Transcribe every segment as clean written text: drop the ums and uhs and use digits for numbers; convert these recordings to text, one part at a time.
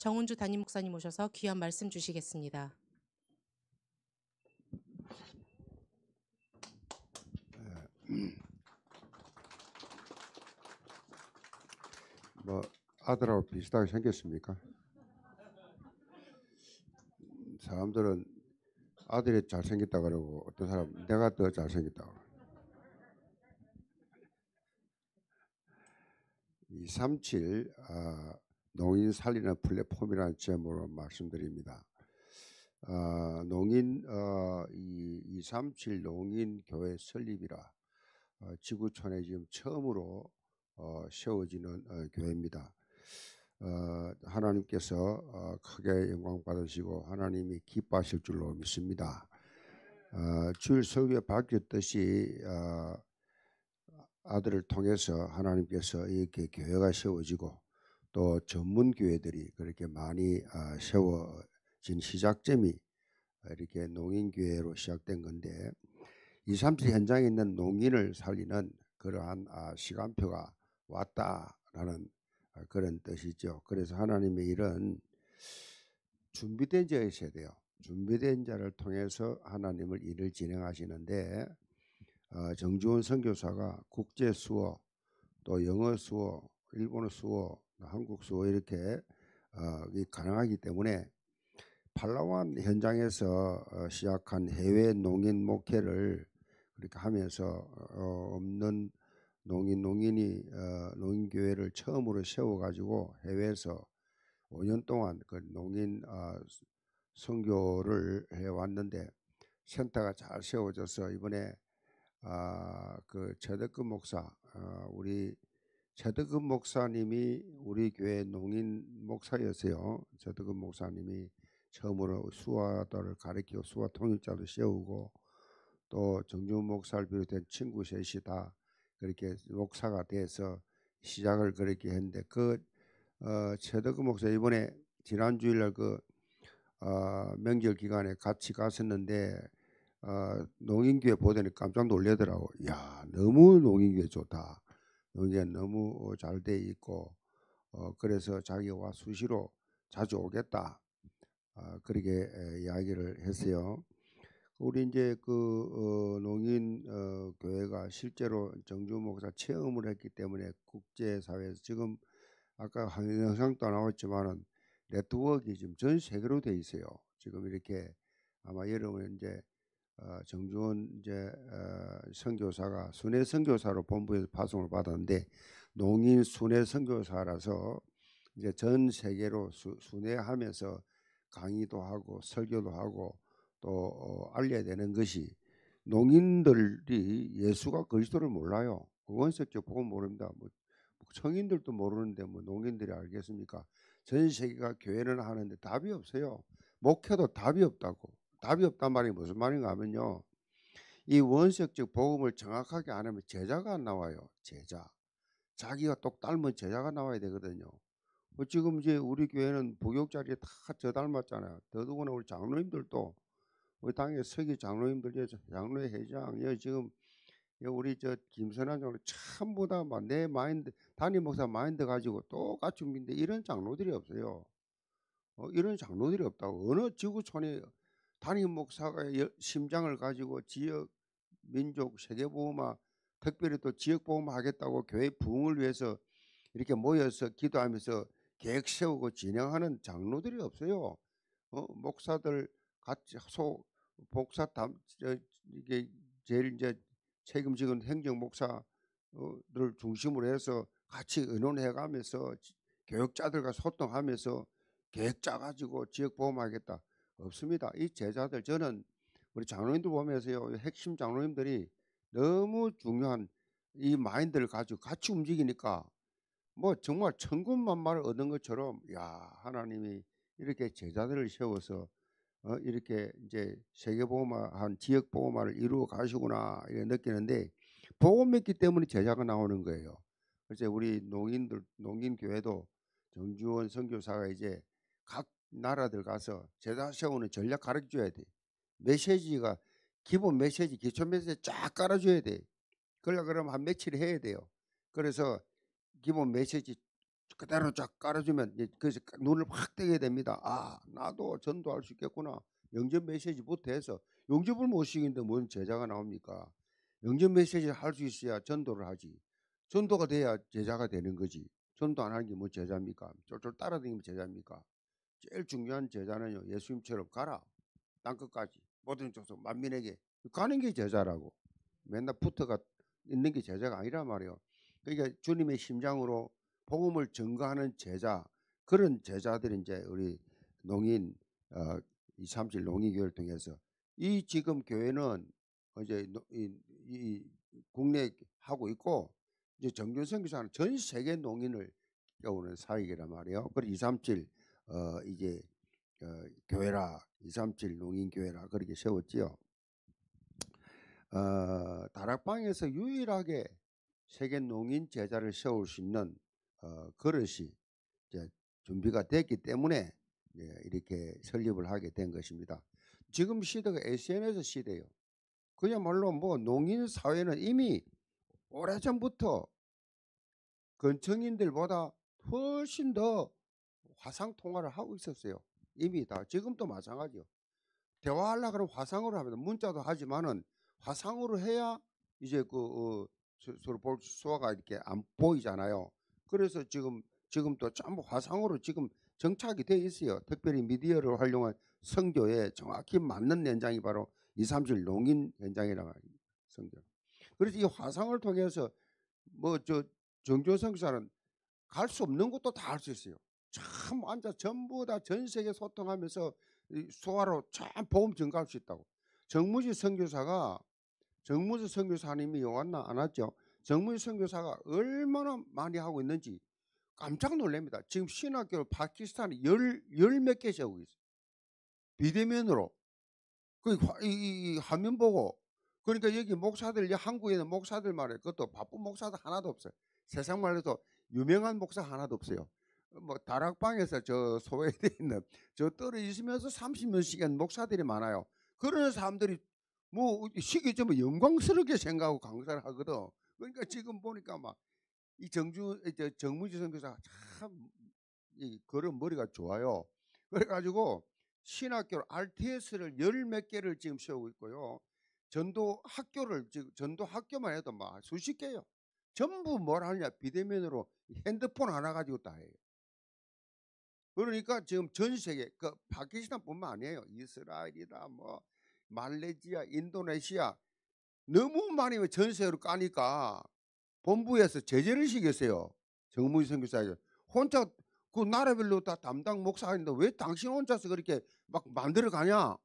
정은주 담임 목사님 오셔서 귀한 말씀 주시겠습니다. 뭐 아들하고 비슷하게 생겼습니까? 사람들은 아들이 잘생겼다 그러고 어떤 사람 내가 더 잘생겼다 그러고. 237 농인 살리는 플랫폼이라는 제목으로 말씀드립니다. 농인 237 농인 교회 설립이라 지구촌에 지금 처음으로 세워지는 교회입니다. 하나님께서 크게 영광 받으시고 하나님이 기뻐하실 줄로 믿습니다. 주일 설교에 밝혔듯이 아들을 통해서 하나님께서 이렇게 교회가 세워지고 또 전문 교회들이 그렇게 많이 세워진 시작점이 이렇게 농인교회로 시작된 건데 237 현장에 있는 농인을 살리는 그러한 시간표가 왔다라는 그런 뜻이죠. 그래서 하나님의 일은 준비된 자에 있어야 돼요. 준비된 자를 통해서 하나님을 일을 진행하시는데 정주원 선교사가 국제 수어 또 영어 수어, 일본어 수어, 한국 수어 이렇게 가능하기 때문에 팔라완 현장에서 시작한 해외 농인 목회를 그렇게 하면서 없는 농인이 농인교회를 처음으로 세워가지고 해외에서 5년 동안 그 농인 선교를 해왔는데 센터가 잘 세워져서 이번에 그 최덕근 목사 우리 최덕근 목사님이 우리 교회 농인 목사였어요. 최덕근 목사님이 처음으로 수화도를 가르치고 수화 통일자도 세우고 또 정준 목사를 비롯한 친구 셋이 다 그렇게 목사가 돼서 시작을 그렇게 했는데 그 최덕근 목사 이번에 지난 주일날 그 명절 기간에 같이 갔었는데 농인교회 보더니 깜짝 놀래더라고. 야, 너무 농인교회 좋다. 농인교회 너무 잘 돼 있고 그래서 자기가 수시로 자주 오겠다. 그렇게 이야기를 했어요. 우리 이제 그 농인 교회가 실제로 정주 목사 체험을 했기 때문에 국제사회에서 지금 아까 영상도 나왔지만은 네트워크가 지금 전 세계로 돼 있어요. 지금 이렇게 아마 여러분 이제 정주원 이제 선교사가 순회 선교사로 본부에서 파송을 받았는데 농인 순회 선교사라서 이제 전 세계로 순회하면서 강의도 하고 설교도 하고 또 알려야 되는 것이 농인들이 예수가 그리스도를 몰라요. 원색적 복음 모릅니다. 뭐 성인들도 모르는데 뭐 농인들이 알겠습니까? 전 세계가 교회는 하는데 답이 없어요. 목회도 답이 없다고. 답이 없단 말이 무슨 말인가 하면요. 이 원색적 복음을 정확하게 안 하면 제자가 안 나와요. 제자. 자기가 똑 닮은 제자가 나와야 되거든요. 지금 이제 우리 교회는 부교자리에 다 저 닮았잖아요. 더더구나 우리 장로님들도 우리 당의 서기 장로님들, 장로회 회장, 지금 우리 저 김선한 장로 전부 다 내 마인드, 담임 목사 마인드 가지고 똑같이 믿는데 이런 장로들이 없어요. 이런 장로들이 없다고. 어느 지구촌에 담임 목사가 심장을 가지고 지역, 민족, 세계보험화, 특별히 또 지역보험화 하겠다고 교회 부흥을 위해서 이렇게 모여서 기도하면서 계획 세우고 진행하는 장로들이 없어요. 목사들 같이 목사 이게 제일 이제 책임지는 행정 목사를 중심으로 해서 같이 의논해가면서 교육자들과 소통하면서 계획 짜가지고 지역 보험하겠다 없습니다. 이 제자들 저는 우리 장로님들 보면서요 핵심 장로님들이 너무 중요한 이 마인드를 가지고 같이 움직이니까 뭐 정말 천군만마를 얻은 것처럼 야 하나님이 이렇게 제자들을 세워서 이렇게 이제 세계보험화한 지역보험화를 이루어 가시구나 이렇게 느끼는데 복음 믿기 때문에 제자가 나오는 거예요. 그래서 우리 농인교회도 정주원 선교사가 이제 각 나라들 가서 제자 세우는 전략 가르쳐줘야 돼. 메시지가 기본 메시지 기초 메시지 쫙 깔아줘야 돼. 그러려면 한 며칠 해야 돼요. 그래서 기본 메시지 그대로 쫙 깔아주면 이제 그래서 눈을 확 뜨게 됩니다. 아, 나도 전도할 수 있겠구나. 영접 메시지부터 해서 영접을 못 시키는데 뭔 제자가 나옵니까? 영접 메시지를 할 수 있어야 전도를 하지. 전도가 돼야 제자가 되는 거지. 전도 안 하는 게 뭐 제자입니까? 쫄쫄 따라다니면 제자입니까? 제일 중요한 제자는요, 예수님처럼 가라. 땅끝까지 모든 족속 만민에게 가는 게 제자라고. 맨날 붙어가 있는 게 제자가 아니란 말이에요. 그러니까 주님의 심장으로 복음을 증거하는 제자, 그런 제자들이 이제 우리 농인 237 농인교회를 통해서 이 지금 교회는 이제 이 국내에 하고 있고, 이제 정준 선교사는 전 세계 농인을 깨우는 사역이란 말이에요. 그리고 237 이제 교회라, 237 농인교회라 그렇게 세웠지요. 다락방에서 유일하게 세계 농인 제자를 세울 수 있는 그릇이 이제 준비가 됐기 때문에 이렇게 설립을 하게 된 것입니다. 지금 시대가 SNS 시대예요. 그야말로 뭐 농인 사회는 이미 오래전부터 건청인들보다 훨씬 더 화상 통화를 하고 있었어요. 이미 다. 지금도 마찬가지요. 대화하려고 그러면 화상으로 합니다. 문자도 하지만은 화상으로 해야 이제 서로 볼 수가 이렇게 안 보이잖아요. 그래서 지금도 전부 화상으로 지금 정착이 돼 있어요. 특별히 미디어를 활용한 선교에 정확히 맞는 현장이 바로 237 농인 현장이라고 합니다. 선교. 그래서 이 화상을 통해서 뭐 정조 선교사는 갈 수 없는 것도 다 할 수 있어요. 참 앉아 전부 다 전 세계 소통하면서 소화로 참 복음 증가할 수 있다고. 정무지 선교사님이 왔나 안 왔죠? 정무지 선교사가 얼마나 많이 하고 있는지 깜짝 놀랍니다. 지금 신학교를 파키스탄에 열 몇 개 세우고 있어요. 비대면으로. 이 화면 보고. 그러니까 여기 목사들, 한국에 있는 목사들 말이에요. 그것도 바쁜 목사도 하나도 없어요. 세상 말로도 유명한 목사 하나도 없어요. 뭐 다락방에서 저 소외되어 있는 저 떨어지면서 30년 시간 목사들이 많아요. 그런 사람들이 뭐 시기 좀 영광스럽게 생각하고 강사를 하거든. 그러니까 지금 보니까 막 이 정무지 선교사가 참 이 그런 머리가 좋아요. 그래가지고 신학교 RTS를 열 몇 개를 지금 세우고 있고요. 전도 학교만 해도 막 수십 개요. 전부 뭘 하느냐, 비대면으로 핸드폰 하나 가지고 다 해요. 그러니까 지금 전 세계 그 파키스탄뿐만 아니에요. 이스라엘이다, 뭐 말레이시아, 인도네시아 너무 많이 전 세계로 까니까 본부에서 제재를 시켰어요. 정무지 선교사에게 혼자 그 나라별로 다 담당 목사인데 왜 당신 혼자서 그렇게 막 만들어 가냐?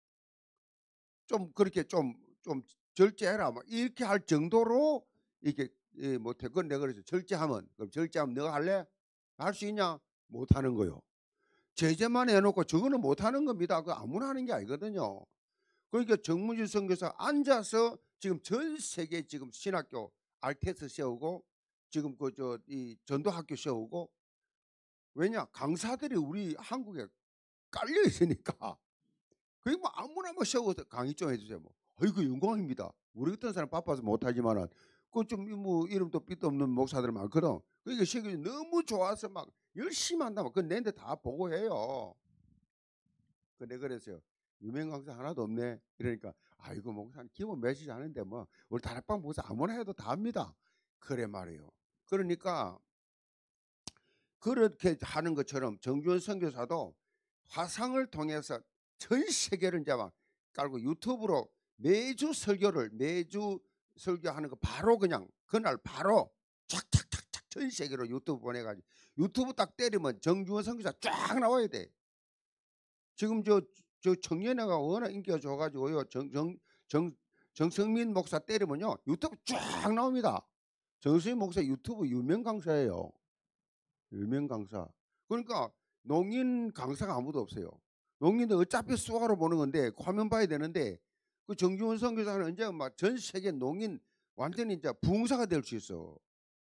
좀 그렇게 좀 절제해라. 막 이렇게 할 정도로 이렇게 뭐 태권 내가 그래서 절제하면, 그럼 절제하면 너가 할래? 할 수 있냐? 못 하는 거요. 제재만 해놓고 저거는 못 하는 겁니다. 그 아무나 하는 게 아니거든요. 그러니까 정무지 선교사 앉아서 지금 전 세계 지금 신학교 RTS 세우고 지금 이 전도학교 세우고, 왜냐 강사들이 우리 한국에 깔려 있으니까 그게 뭐 아무나 뭐 세워서 강의 좀 해주세요. 뭐 아이고 영광입니다. 우리 같은 사람 바빠서 못하지만은 그 좀 뭐 이름도 삐도 없는 목사들 많거든. 그러니까 시기 너무 좋아서 막 열심히 한다면 그 내한테 다 보고해요. 내가 그랬어요. 유명 강사 하나도 없네. 이러니까 아이고 목사님 기본 메시지 하는데 뭐 우리 다락방 목사 아무나 해도 다 합니다. 그래 말이에요. 그러니까 그렇게 하는 것처럼 정주원 선교사도 화상을 통해서 전 세계를 이제 막 깔고 유튜브로 매주 설교하는 거 바로 그냥 그날 바로 착착착착 전 세계로 유튜브 보내가지고 유튜브 딱 때리면 정주원 선교사 쫙 나와야 돼. 지금 저 청년회가 워낙 인기가 좋아가지고요. 정성민 목사 때리면요 유튜브 쫙 나옵니다. 정성민 목사 유튜브 유명 강사예요. 유명 강사. 그러니까 농인 강사가 아무도 없어요. 농인들 어차피 수화로 보는 건데 화면 봐야 되는데 그 정주원 선교사는 언제 막 전 세계 농인 완전히 이제 부흥사가 될 수 있어.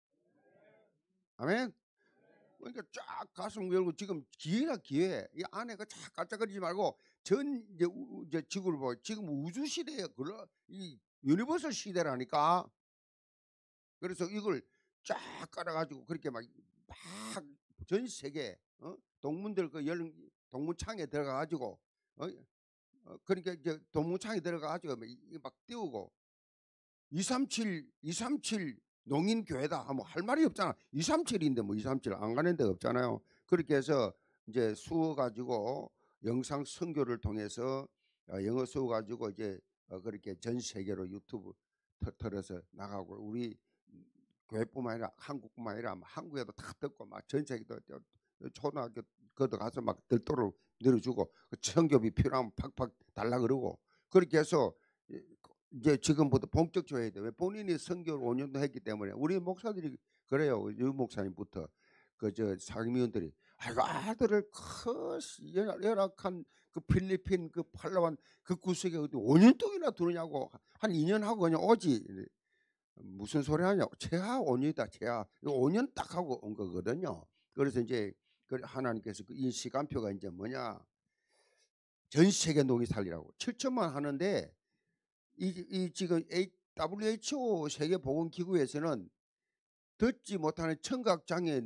아멘. 그러니까 쫙 가슴 열고 지금 기회가 기회. 이 안에 그쫙 깔짝거리지 말고 이제 지구를 보고 지금 우주 시대에 이 유니버설 시대라니까. 그래서 이걸 쫙 깔아가지고 그렇게 막 막 전 세계 동문들 동문창에 들어가 가지고 그러니까 이제 동문창에 들어가 가지고 막 띄우고 237 농인교회다 하면 할 말이 없잖아. 237인데 뭐 237 안 가는 데가 없잖아요. 그렇게 해서 이제 수어 가지고 영상 선교를 통해서 영어 수어 가지고 이제 그렇게 전 세계로 유튜브 틀어서 나가고 우리 교회뿐만 아니라 한국뿐만 아니라 한국에도 다 듣고 막 전 세계도 초등학교 거도 가서 막 들도록 늘어주고 청교비 필요하면 팍팍 달라 그러고 그렇게 해서 이제 지금부터 본격적으로 해야 돼. 왜 본인이 선교를 5년도 했기 때문에 우리 목사들이 그래요. 유 목사님부터 그 저 상임위원들이 아이고 아들을 열악한 그 필리핀 그 팔라완 그 구석에 어디 5년 동이나 두느냐고 한 2년 하고 그냥 오지. 무슨 소리 하냐고. 최하 5년이다. 최하 5년 딱 하고 온 거거든요. 그래서 이제 그 하나님께서 이 시간표가 이제 뭐냐 전 세계 농이 살리라고 7천만 하는데 이 지금 WHO 세계보건기구에서는 듣지 못하는 청각장애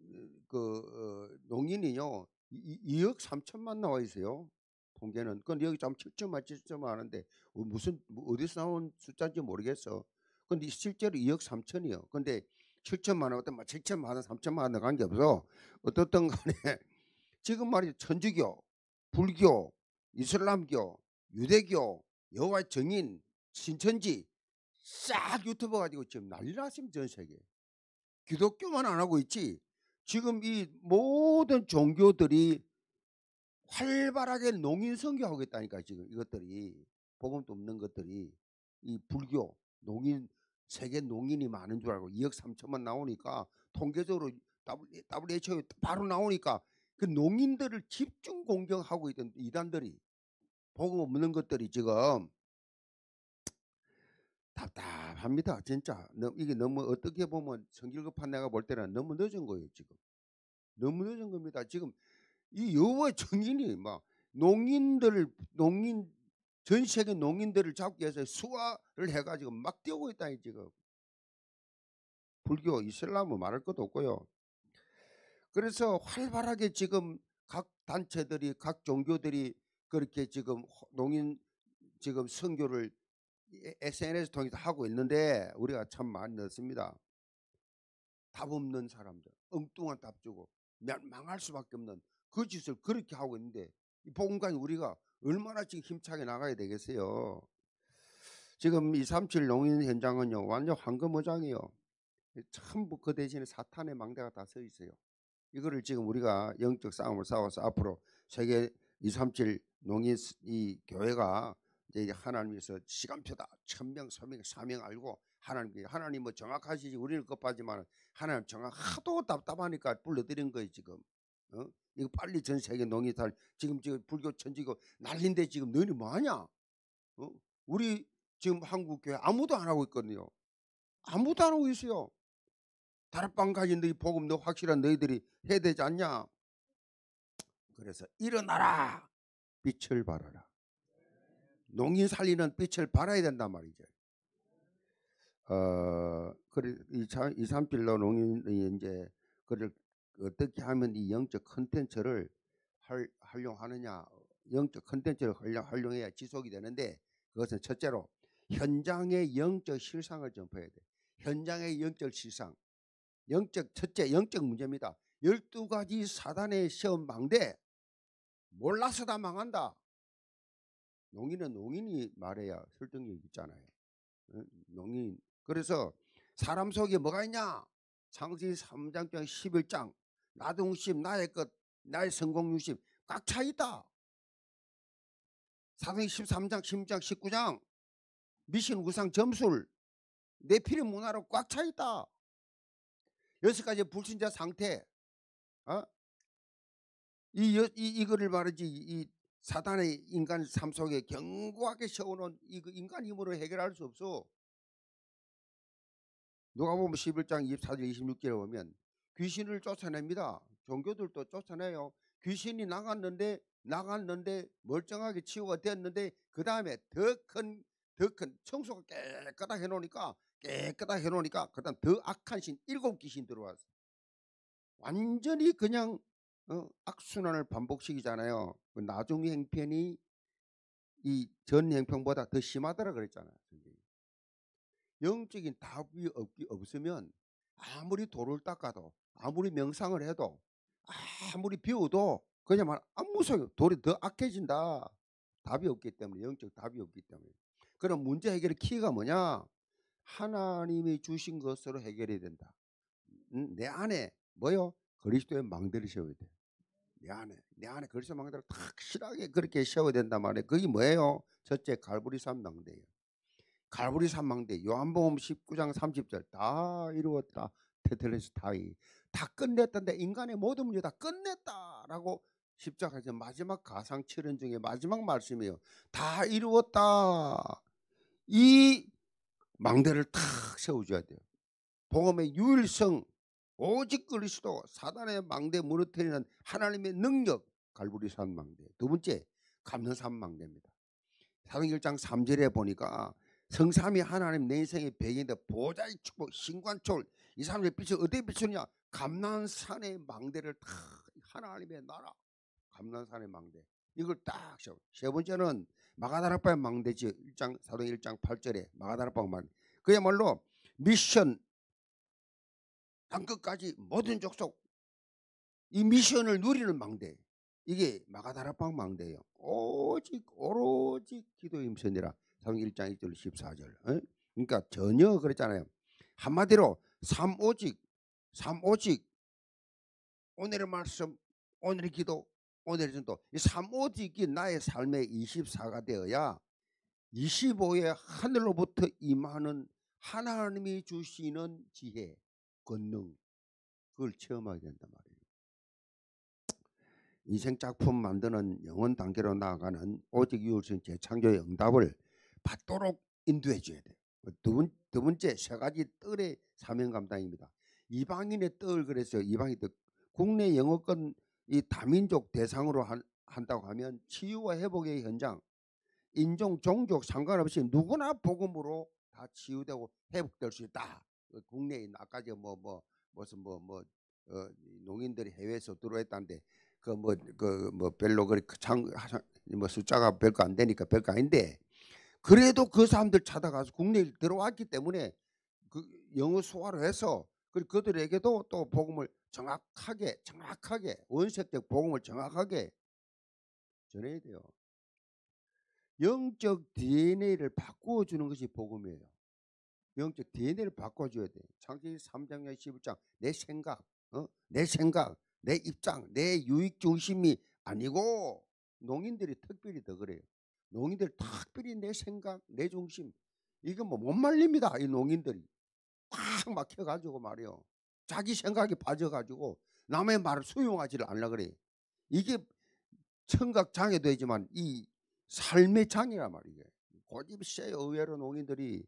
농인이요 2억 3천만 나와 있어요. 통계는. 그건 여기 좀 7천만 하는데 무슨 어디서 나온 숫자인지 모르겠어. 근데 실제로 2억 3천이요. 근데 7천만 원 어떤 7천만 원 3천만 원 관계없어. 어떻든 간에 지금 말이죠. 천주교, 불교, 이슬람교, 유대교, 여호와의 증인, 신천지 싹 유튜브 가지고 지금 난리 났습니다. 전 세계. 기독교만 안 하고 있지. 지금 이 모든 종교들이 활발하게 농인 선교하고 있다니까. 지금 이것들이 복음도 없는 것들이 이 불교 농인 세계 농인이 많은 줄 알고 2억 3천만 나오니까 통계적으로 WHO 바로 나오니까 그 농인들을 집중 공격하고 있던 이단들이 복음 없는 것들이 지금 답답합니다. 진짜 이게 너무 어떻게 보면 성질급한 내가 볼 때는 너무 늦은 거예요. 지금 너무 늦은 겁니다. 지금 이 여호와의 증인이 막 농인 전 세계 농인들을 잡기 위해서 수화를 해가지고 막 뛰어오고 있다니 지금. 불교, 이슬람은 말할 것도 없고요. 그래서 활발하게 지금 각 단체들이 각 종교들이 그렇게 지금 농인 지금 선교를 SNS 통해서 하고 있는데 우리가 참 많이 넣습니다. 답 없는 사람들, 엉뚱한 답 주고 망할 수밖에 없는 그 짓을 그렇게 하고 있는데 이 복음관이 우리가 얼마나 지금 힘차게 나가야 되겠어요. 지금 237 농인 현장은요 완전 황금어장이요. 전부 그 대신에 사탄의 망대가 다 서 있어요. 이거를 지금 우리가 영적 싸움을 싸워서 앞으로 세계 237 농인 이 교회가 이제 하나님께서 시간표다 1000명, 1000명, 사명 알고 하나님 뭐 정확하시지 우리는 급하지만 하나님 정확 하도 답답하니까 불러드린 거예요 지금. 이거 빨리 전 세계 농인들 지금 불교 천지고 난린데 지금 너희 뭐하냐? 우리 지금 한국 교회 아무도 안 하고 있거든요. 아무도 안 하고 있어요. 다락방 가진 너희 복음 너 확실한 너희들이 해야 되지 않냐? 그래서 일어나라 빛을 발하라. 농인 살리는 빛을 발해야 된단 말이죠. 그래 237로 농인이 이제 그를 어떻게 하면 이 영적 컨텐츠를 활용하느냐? 영적 컨텐츠를 활용해야 지속이 되는데 그것은 첫째로 현장의 영적 실상을 전파해야 돼. 현장의 영적 실상. 첫째 영적 문제입니다. 12가지 사단의 시험 망대 몰라서 다 망한다. 농인은 농인이 말해야 설득력이 있잖아요. 농인. 그래서 사람 속에 뭐가 있냐? 창세기 3장 11장 나 중심 나의 것 나의 성공 중심 꽉 차 있다. 사도행전 13장 16장 19장 미신 우상 점술 내 필요 문화로 꽉 차 있다. 6가지 불신자 상태. 이거를 말하지 이 사단의 인간 삶 속에 견고하게 세워놓은 이거 인간 힘으로 해결할 수 없어. 누가 보면 11장 24절 26절에 보면 귀신을 쫓아냅니다. 종교들도 쫓아내요. 귀신이 나갔는데 멀쩡하게 치유가 됐는데 그 다음에 더 큰 청소가 깨끗하게 해놓으니까 그 다음 더 악한 신 7 귀신 들어왔어. 완전히 그냥 악순환을 반복시키잖아요. 그 나중 행편이 이 전 행편보다 더 심하더라 그랬잖아요. 영적인 답이 없으면 아무리 돌을 닦아도 아무리 명상을 해도 아무리 비워도 그냥 말 아무 소용, 돌이 더 악해진다. 답이 없기 때문에, 영적 답이 없기 때문에. 그럼 문제 해결의 키가 뭐냐? 하나님이 주신 것으로 해결이 된다. 내 안에 뭐요? 그리스도의 망대를 세워야 돼. 내 안에 그리스도의 망대를 확실하게 그렇게 세워야 된단 말이에요. 그게 뭐예요? 첫째, 갈보리산 망대예요. 갈보리산 망대, 요한복음 19장 30절 다 이루었다. 테텔레스타이 다 끝냈다는데 인간의 모든 문제 다 끝냈다라고 십자가에서 마지막 가상 7연 중에 마지막 말씀이에요. 다 이루었다. 이 망대를 탁 세워줘야 돼요. 복음의 유일성, 오직 그리스도, 사단의 망대 무너뜨리는 하나님의 능력, 갈보리산 망대. 두 번째, 감는산 망대입니다. 사도행전 1장 3절에 보니까 성삼위 하나님 내 인생의 배경인데 보좌의 축복, 신관초월, 이 사람의 빛을 어디에 비추느냐? 감난산의 망대를 다 하나님의 나라, 감난산의 망대 이걸 딱 세워. 세 번째는 마가다락방의 망대지. 사도행전 1장 8절에 마가다락방 망대. 그야말로 미션 땅끝까지 모든 족속 이 미션을 누리는 망대. 이게 마가다락방 망대예요. 오로지 기도에 힘쓰니라. 사도행전 1장 1절 14절. 그러니까 전혀 그랬잖아요. 한마디로 삼오직 오늘의 말씀, 오늘의 기도, 오늘의 전도. 이 삼오직이 나의 삶의 24가 되어야 25에 하늘로부터 임하는 하나님이 주시는 지혜, 권능 그걸 체험하게 된단 말이에요. 인생 작품 만드는 영원 단계로 나아가는 오직 유일성 재창조의 응답을 받도록 인도해 줘야 돼요. 두 번째, 세 가지 뜰의 사명 감당입니다. 이방인의 뜰, 그래서 이방인 뜰, 국내 영어권 이 다민족 대상으로 한다고 하면 치유와 회복의 현장, 인종, 종족 상관없이 누구나 복음으로 다 치유되고 회복될 수 있다. 국내에 아까 무슨 농인들이 해외에서 들어왔다는데 별로 뭐 숫자가 별거 안 되니까 별거 아닌데, 그래도 그 사람들 찾아가서 국내에 들어왔기 때문에 그 영어 소화를 해서 그들에게도 또 복음을 정확하게 원색적 복음을 정확하게 전해야 돼요. 영적 DNA를 바꾸어 주는 것이 복음이에요. 영적 DNA를 바꿔줘야 돼. 창세기 3장 11장 내 생각, 내 입장, 내 유익 중심이 아니고, 농인들이 특별히 더 그래요. 농인들 특별히 내 생각, 내 중심, 이거 못 말립니다. 이 농인들이 꽉 막혀가지고 말이요. 자기 생각에 빠져가지고 남의 말을 수용하지를 않으려 그래. 이게 청각 장애도 있지만 이 삶의 장애란 말이에요. 고집이 세요. 의외로 농인들이.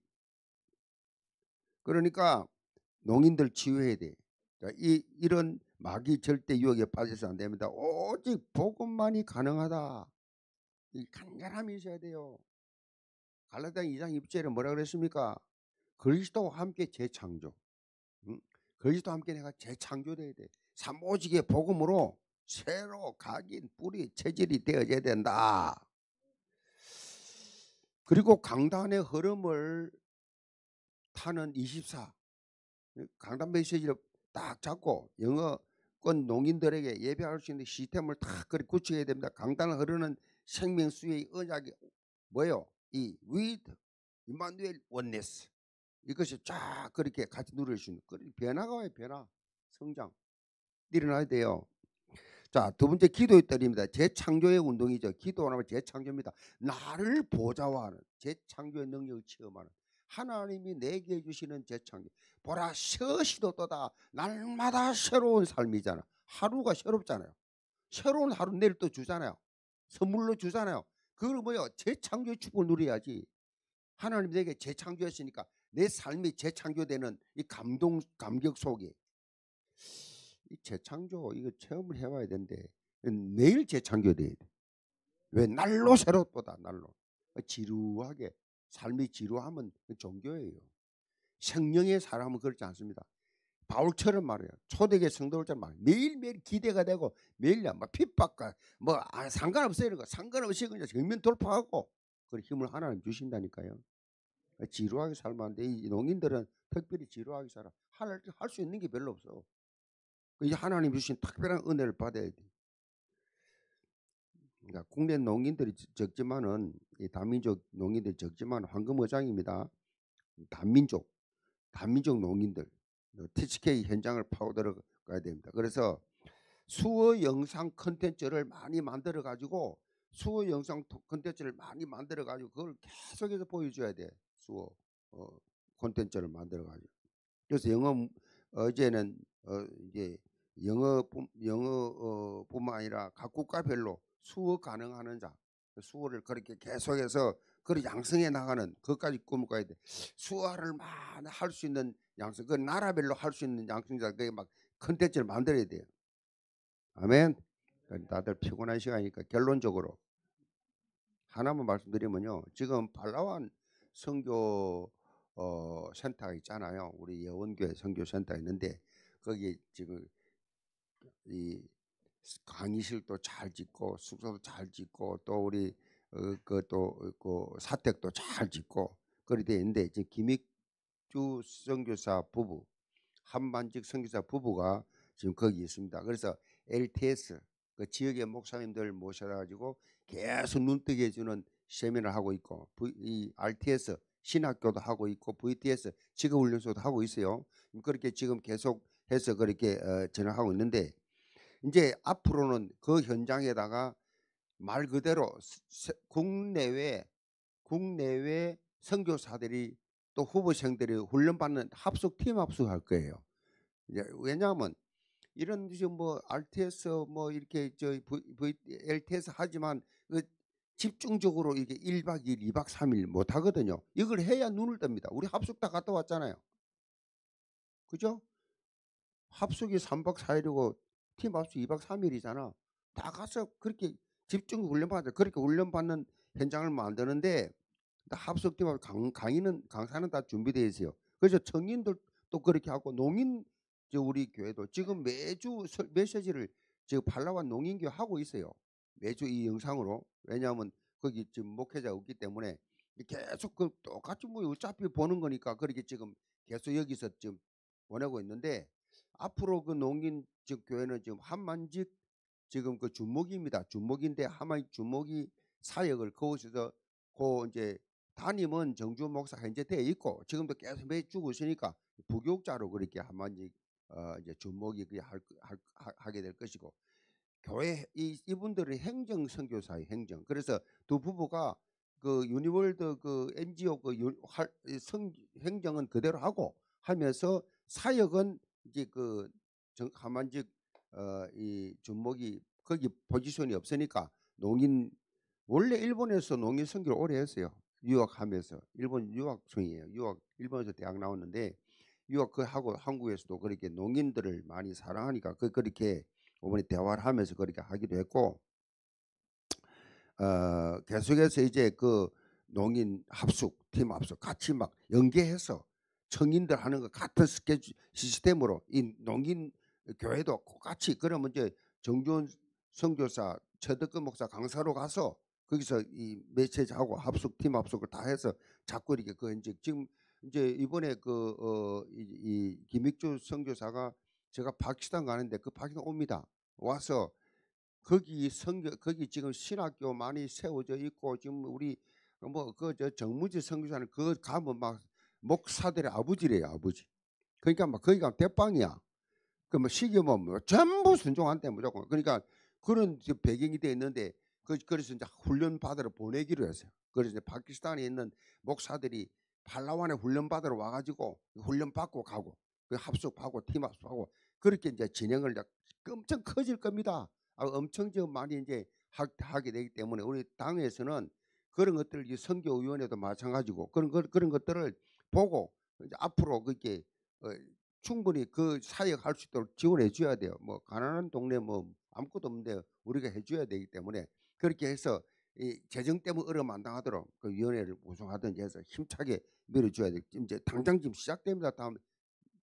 그러니까 농인들 치유해야 돼. 이런 마귀 절대 유혹에 빠져서 안 됩니다. 오직 복음만이 가능하다. 이 간절함이 있어야 돼요. 갈라디아 2장 2절에 뭐라 그랬습니까? 그리스도와 함께 재창조. 그리스도와 함께 내가 재창조돼야 돼. 삼오직의 복음으로 새로 각인, 뿌리, 체질이 되어져야 된다. 그리고 강단의 흐름을 타는 24 강단 메시지를 딱 잡고 영어권 농인들에게 예배할 수 있는 시스템을 딱 그렇게 구축해야 됩니다. 강단을 흐르는 생명수의 언약이 뭐예요? 이 with 임마누엘 원네스, 이것이 쫙 그렇게 같이 누릴 수 있는 변화가 와요. 변화, 성장 일어나야 돼요. 자, 두 번째 기도의 뜰입니다. 재창조의 운동이죠. 기도하면 재창조입니다. 나를 보좌화하는 재창조의 능력을 체험하는 하나님이 내게 주시는 재창조. 보라, 셔시도 또다. 날마다 새로운 삶이잖아. 하루가 새롭잖아요. 새로운 하루 내일 또 주잖아요. 선물로 주잖아요. 그걸 뭐예요? 재창조의 축복을 누려야지. 하나님 내게 재창조했으니까 내 삶이 재창조되는 이 감격 속에 이 재창조 이거 체험을 해봐야 되는데 매일 재창조돼야 돼. 왜? 날로 새롭다. 날로 지루하게 삶이 지루하면 종교예요. 생명의 사람은 그렇지 않습니다. 바울처럼 말이에요. 초대교회 성도들처럼 막 매일매일 기대가 되고 매일 막 핍박과 뭐 상관없어요. 이런 거 상관없이 그냥 정면 돌파하고 그 힘을 하나님 주신다니까요. 지루하게 살면 안 돼. 이 농인들은 특별히 지루하게 살아. 할 수 있는 게 별로 없어. 이 하나님 주신 특별한 은혜를 받아야 돼. 그러니까 국내 농인들이 적지만은 이 다민족 농인들이 적지만 황금어장입니다. 다민족 농인들 THK 현장을 파고 들어가야 됩니다. 그래서 수어 영상 컨텐츠를 많이 만들어 가지고 수어 영상 컨텐츠를 많이 만들어 가지고 그걸 계속해서 보여줘야 돼. 수어 콘텐츠를 만들어 가지고. 그래서 어제는 이제 영어뿐만 아니라 각 국가별로 수어 가능하는 자 수어를 그렇게 계속해서 그걸 양성해 나가는 그것까지 꿈을 꿔야 돼. 수어를 많이 할 수 있는 양성, 그 나라별로 할 수 있는 양성자 그게 막 컨텐츠를 만들어야 돼요. 아멘. 다들 피곤한 시간이니까 결론적으로 하나만 말씀드리면요. 지금 팔라완 선교 센터가 있잖아요. 우리 예원교회 선교센터 있는데 거기 지금 이 강의실도 잘 짓고 숙소도 잘 짓고 또 우리 그또 사택도 잘 짓고 그렇게 돼 있는데 지금 김익주 선교사 부부 한반직 선교사 부부가 지금 거기 있습니다. 그래서 LTS 그 지역의 목사님들 모셔가지고 계속 눈뜨게 해주는 세미나를 하고 있고 이 RTS 신학교도 하고 있고 VTS 직업훈련소도 하고 있어요. 그렇게 지금 계속해서 그렇게 진행하고 있는데 이제 앞으로는 그 현장에다가 말 그대로 국내외 선교사들이 또 후보생들이 훈련받는 팀 합숙할 거예요. 이제 왜냐하면 이런 지금 뭐 RTS 뭐 이렇게 LTS 하지만 그 집중적으로 이게 1박 2일, 2박 3일 못 하거든요. 이걸 해야 눈을 뜹니다. 우리 합숙 다 갔다 왔잖아요. 그죠? 합숙이 3박 4일이고 팀 합숙 2박 3일이잖아. 다 가서 그렇게 집중 훈련받아 그렇게 훈련받는 현장을 만드는데 합숙팀하고 강사는 다 준비되어 있어요. 그래서 청년들 또 그렇게 하고 농인 우리 교회도 지금 매주 메시지를 지금 팔라완 농인교회 하고 있어요. 매주 이 영상으로. 왜냐하면 거기 지금 목회자가 없기 때문에 계속 그 똑같이 뭐 어차피 보는 거니까 그렇게 지금 계속 여기서 지금 보내고 있는데 앞으로 그 농인 교회는 지금 한만직 지금 그 주목입니다. 주목인데 한만직 주목이 사역을 거기서 이제 담임은 정주 목사 현재 돼 있고 지금도 계속 매주고 있으니까 부교육자로 그렇게 한만직 이제 주목이 하게 될 것이고 교회 이분들은 행정 선교사의 행정. 그래서 두 부부가 그 유니월드 그 NGO 행정은 그대로 하고 하면서 사역은 이제 그 한만직 이 준목이 거기 포지션이 없으니까 농인 원래 일본에서 농인 선교를 오래 했어요. 유학하면서 일본 유학생이에요. 일본에서 대학 나왔는데 유학 그 하고 한국에서도 그렇게 농인들을 많이 사랑하니까 그렇게 이번에 대화를 하면서 그렇게 하기도 했고 계속해서 이제 그 농인 합숙, 팀 합숙 같이 막 연계해서 청인들 하는 것 같은 스케줄 시스템으로 이 농인 교회도 같이 그러면 이제 정주원 선교사 최덕근 목사 강사로 가서 거기서 이 메시지하고 합숙, 팀 합숙을 다 해서 자꾸 이렇게 그 이제 지금 이제 이번에 이 김익주 선교사가 제가 파키스탄 가는데 그 파키스탄 옵니다. 와서 거기 지금 신학교 많이 세워져 있고 지금 우리 뭐 그 저 정무지 선교사는 그 가면 막 목사들의 아버지래요, 아버지. 그러니까 막 거기가 대빵이야. 그 뭐 시기면 뭐 전부 순종한대 무조건. 그러니까 그런 배경이 돼 있는데 그래서 이제 훈련 받으러 보내기로 했어요. 그래서 이제 파키스탄에 있는 목사들이 팔라완에 훈련 받으러 와가지고 훈련 받고 가고 그 합숙하고 팀 합숙하고 그렇게 이제 진행을 엄청 커질 겁니다. 엄청 좀 많이 이제 하게 되기 때문에 우리 당에서는 그런 것들 이 선교위원회도 마찬가지고 그런 것들을 보고 이제 앞으로 그렇게 충분히 그 사역할 수 있도록 지원해 줘야 돼요. 뭐 가난한 동네 뭐 아무것도 없는데 우리가 해줘야 되기 때문에 그렇게 해서 이 재정 때문에 어려움 안 당하도록 그 위원회를 구성하든지 해서 힘차게 밀어줘야 돼. 이제 당장 지금 시작됩니다. 다음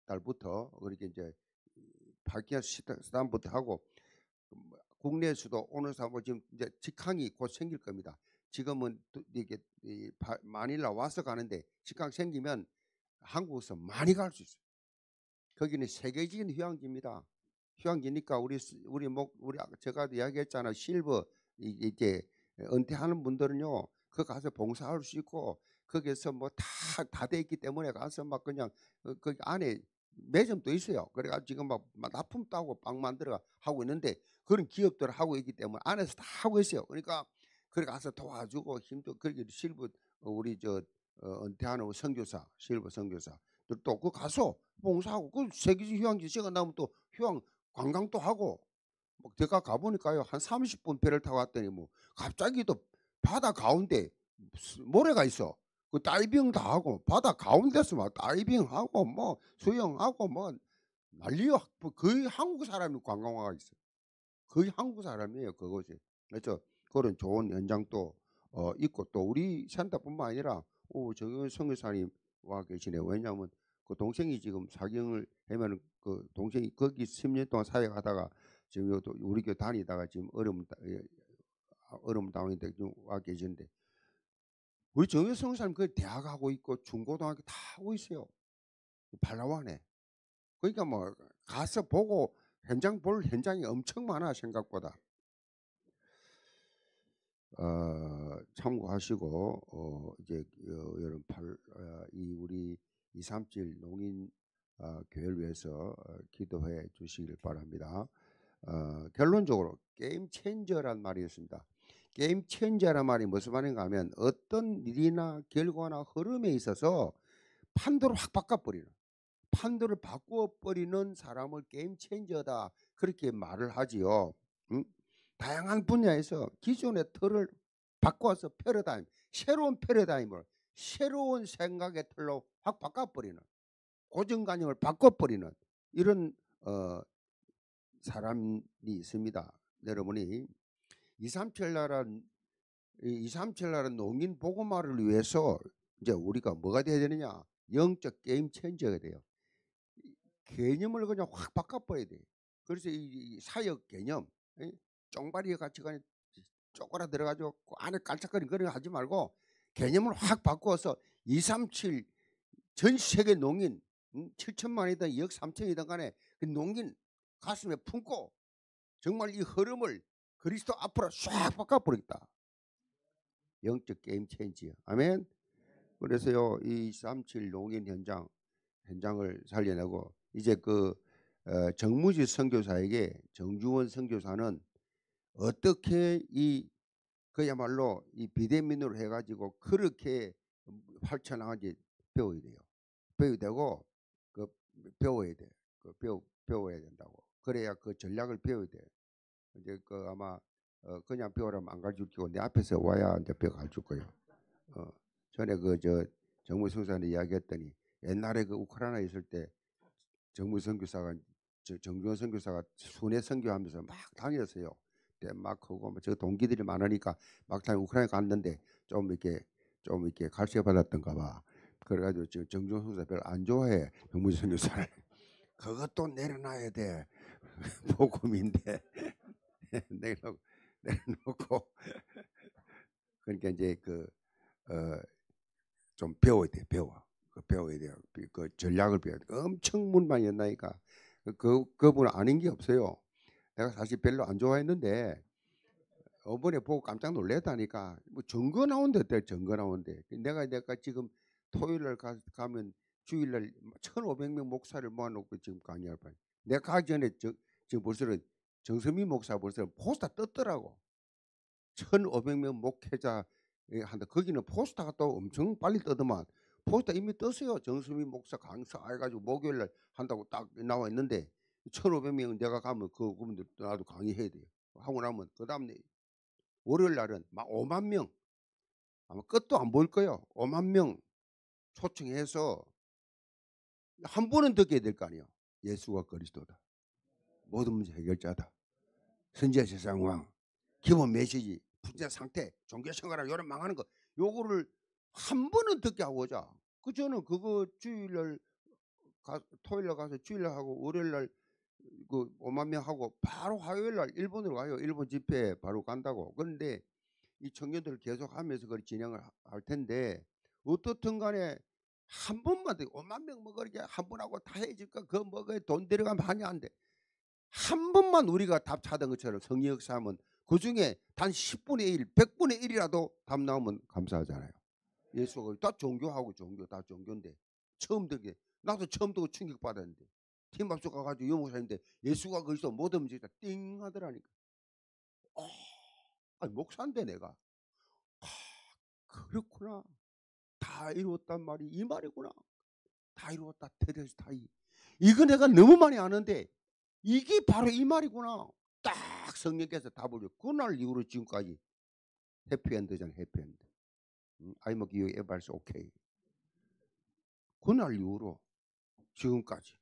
달부터 그렇게 이제 파킹 수단부터 하고 국내에서도 오는 사고 지금 이제 직항이 곧 생길 겁니다. 지금은 이게 마닐라 와서 가는데 직항 생기면 한국에서 많이 갈 수 있어요. 거기는 세계적인 휴양지입니다. 휴양지니까 우리 제가 이야기했잖아. 실버 이제 은퇴하는 분들은요, 그 가서 봉사할 수 있고 거기에서 뭐 다 돼 있기 때문에 가서 막 그냥 거기 안에 매점도 있어요. 그래가지고 지금 막 납품 따고 빵 만들어 하고 있는데 그런 기업들 하고 있기 때문에 안에서 다 하고 있어요. 그러니까 그래 가서 도와주고 힘도 그렇게 실버 우리 은퇴하는 선교사 실버 선교사 또 그 가서 봉사하고 그 세계적 휴양지 시간 나면 또 휴양 관광도 하고 뭐 제가 가보니까요 한 30분 배를 타고 왔더니 뭐 갑자기 또 바다 가운데 모래가 있어. 그 다이빙 다 하고 바다 가운데서 막 다이빙하고 뭐 수영하고 뭐 난리야. 뭐 거의 한국 사람이 관광화가 있어. 거의 한국 사람이에요 그곳이. 그래서 그런 좋은 현장도 있고 또 우리 센터뿐만 아니라 정현 선교사님 와 계시네. 왜냐하면 그 동생이 지금 사경을 하면은 그 동생이 거기 10년 동안 사역하다가 지금 우리 교회 다니다가 지금 어려움 당했는데 지금 와 계시는데 우리 정현 선교사님 그 대학 하고 있고 중고등학교 다 하고 있어요. 팔라완에. 그러니까 뭐 가서 보고 현장 볼 현장이 엄청 많아 생각보다. 참고하시고 이제 여러분 이 우리 237 농인 교회를 위해서 기도해 주시길 바랍니다. 결론적으로 게임 체인저란 말이 있습니다. 게임 체인저란 말이 무슨 말인가 하면 어떤 일이나 결과나 흐름에 있어서 판도를 확 바꿔버리는 판도를 바꿔버리는 사람을 게임 체인저다 그렇게 말을 하지요. 응? 다양한 분야에서 기존의 틀을 바꿔서 패러다임, 새로운 패러다임을 새로운 생각의 틀로 확 바꿔버리는 고정관념을 바꿔버리는 이런 사람이 있습니다. 여러분이 237 나라 농인 복음화를 위해서 이제 우리가 뭐가 돼야 되느냐? 영적 게임 체인저가 돼요. 개념을 그냥 확 바꿔버려야 돼. 그래서 이 사역 개념, 쫑바리에 같이 그냥 쪼그라 들어가지고 안에 깔짝거리는 그런 거 하지 말고 개념을 확 바꿔서 237 전 세계 농인 7천만이든 2억 3천이든 간에 그 농인 가슴에 품고 정말 이 흐름을 그리스도 앞으로 싹 바꿔버리겠다. 영적 게임 체인지. 아멘. 그래서요 이 237 농인 현장을 살려내고 이제 그 정무지 선교사에게 정주원 선교사는 어떻게 그야말로 이 비대면으로 해가지고 그렇게 활쳐나가는지 배워야 돼요. 배워야 되고 그 배워야 돼. 배워야 된다고. 그래야 그 전략을 배워야 돼. 이제 그 아마 그냥 배우라면 안 가르칠 거고 내 앞에서 와야 이제 배워 가르칠 거예요. 전에 정무 선교사님 이야기했더니 옛날에 그 우크라이나 있을 때 정무 선교사가 정주원 선교사가 순회 선교하면서 막 다녔어요. 덴마크고 저 동기들이 많으니까 막상 우크라이나 갔는데 좀 이렇게 갈세 받았던가 봐. 그래가지고 지금 정주원 선교사 별로 안 좋아해 정무 선교사를. 그것도 내려놔야 돼. 복음인데 내려놓고 그러니까 이제 좀 배워야 돼. 배워야 돼요. 그 전략을 배워야 돼. 엄청 문만 연나니까 그분 아닌 게 없어요. 내가 사실 별로 안 좋아했는데 이번에 보고 깜짝 놀랐다니까. 뭐 증거 나온대. 증거 나온대. 내가 지금 토요일날 가면 주일날 1,500명 목사를 모아놓고 지금 강의할 뻔. 내가 가기 전에 지금 벌써 정선미 목사 벌써 포스터 떴더라고. 1,500명 목회자 한다. 거기는 포스터가 또 엄청 빨리 뜨더만. 포스터 이미 떴어요. 정수미 목사 강사 해가지고 목요일날 한다고 딱 나와 있는데 1,500명 내가 가면 그분들 나도 강의해야 돼요. 하고 나면 그 다음에 월요일 날은 막 5만 명 아마 끝도 안 보일 거예요. 5만 명 초청해서 한 번은 듣게 될 거 아니에요. 예수가 그리스도다. 모든 문제 해결자다. 선지자 세상왕. 기본 메시지, 분자 상태, 종교생활을 요런 망하는 거 요거를 한 번은 듣게 하고자. 저는 그거 주일날 토요일 날 가서 주일 날 하고 월요일 날 그 5만 명 하고 바로 화요일 날 일본으로 가요. 일본 집회에 바로 간다고. 그런데 이 청년들을 계속 하면서 그걸 진행을 할 텐데 어떻든 간에 한 번만 더 5만 명 뭐 그렇게 한 번 하고 다 해질까? 그 뭐가 돈 들어가면 하냐 안 돼. 한 번만 우리가 답 찾은 것처럼 성령 역사하면 그 중에 단 10분의 1, 100분의 1이라도 답 나오면 감사하잖아요. 예수가 다 종교하고 종교 다 종교인데 처음 듣게 나도 처음 듣고 충격받았는데 팀 앞서 가가지고 영목사인데 예수가 그리스도 모든 문제다 띵 하더라니까. 아니 목사인데 내가 그렇구나. 다 이루었단 말이 이 말이구나. 다 이루었다. 테레스타이. 이거 내가 너무 많이 아는데 이게 바로 이 말이구나. 딱 성령께서 답을 줘. 그날 이후로 지금까지 해피엔드잖아. 해피엔드. I make you everybody okay. 그날 이후로 지금까지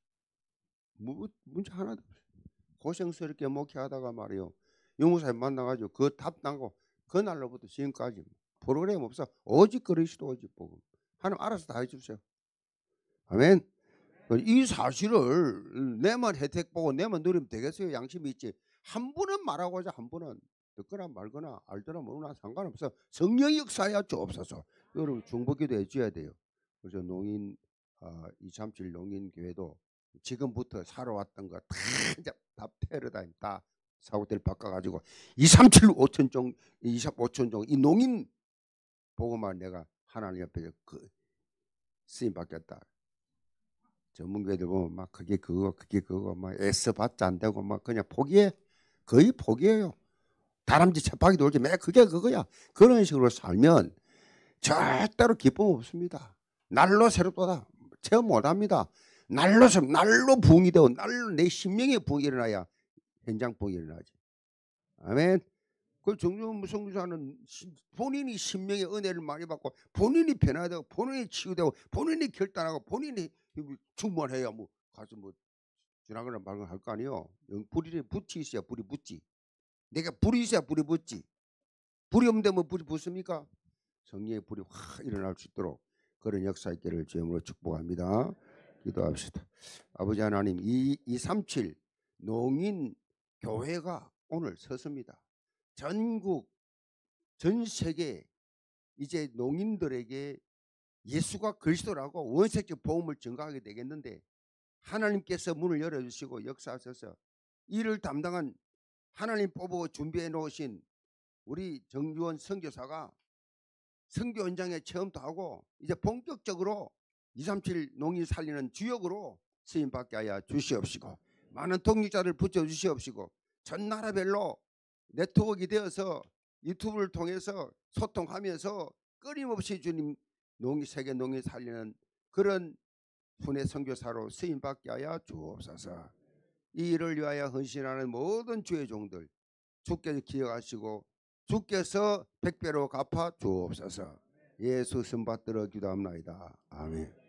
문제 하나도 없어요. 고생스럽게 목회하다가 말이요. 영무사님 만나가지고 그 답 나고 그날로부터 지금까지 프로그램 없어. 오직 그리스도 오직 복음. 하나님 알아서 다 해주세요. 아멘. 이 사실을 내만 혜택 보고 내만 누리면 되겠어요. 양심이 있지. 한 분은 말하고 하자. 한 분은 듣거나 말거나 알거나 모르나 상관없어. 성령 역사야 주옵소서. 여러분 중보기도 해줘야 돼요. 그래서 농인 237 농인교회도 지금부터 살아왔던 거 다 패러다임 다 사고대를 바꿔가지고 237 5천종 25천종 이 농인 보고만 내가 하나님 옆에 쓰임 받겠다. 전문가들 보면 막 그게 그거 막 애써봤자 안 되고 막 그냥 포기해. 거의 포기해요. 다람쥐 채박이 돌지 매 그게 그거야. 그런 식으로 살면 절대로 기쁨 없습니다. 날로 새롭다 체험 못합니다. 날로 부흥이 되고 날로 내 심령의 부흥이 일어나야 현장 부흥이 일어나지. 아멘. 그 정종 성교사는 본인이 심령의 은혜를 많이 받고 본인이 변화되고 본인이 치유되고 본인이 결단하고 본인이 충만해야 뭐 가서 뭐 지나가는 말을 할 거 아니에요. 불이 붙이 있어야 불이 붙지. 내가 불이 있어야 불이 붙지. 불이 없는데 뭐 불이 붙습니까? 성령의 불이 확 일어날 수 있도록 그런 역사 있기를 주님으로 축복합니다. 기도합시다. 아버지 하나님 237 농인 교회가 오늘 섰습니다. 전국 전 세계 이제 농인들에게 예수가 그리스도라고 원색적 복음을 전가하게 되겠는데 하나님께서 문을 열어주시고 역사하셔서 이를 담당한 하나님 뽑고 준비해 놓으신 우리 정주원 선교사가 선교 현장에 체험도 하고 이제 본격적으로 237 농인 살리는 주역으로 쓰임받게 하여 주시옵시고 많은 동역자를 붙여주시옵시고 전 나라별로 네트워크가 되어서 유튜브를 통해서 소통하면서 끊임없이 주님 세계 농인 살리는 그런 분의 선교사로 쓰임받게 하여 주옵소서. 이 일을 위하여 헌신하는 모든 주의 종들 주께서 기억하시고 주께서 백배로 갚아 주옵소서. 예수 선받들어 기도합나이다. 아멘.